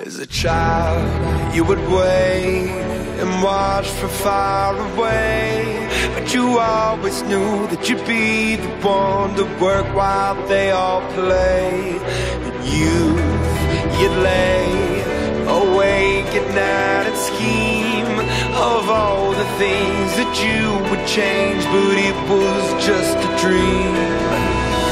As a child, you would wait and watch from far away, but you always knew that you'd be the one to work while they all play. In youth, you'd lay awake at night and scheme of all the things that you would change, but it was just a dream.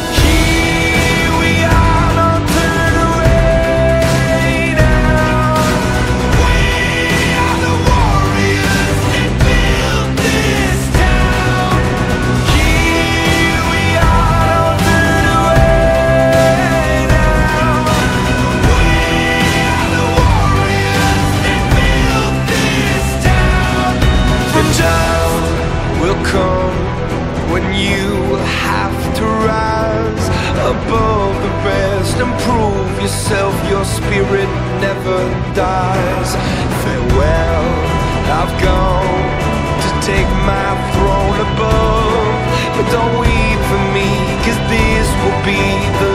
When you have to rise above the rest and prove yourself, your spirit never dies. Farewell, I've gone to take my throne above, but don't weep for me, 'cause this will be the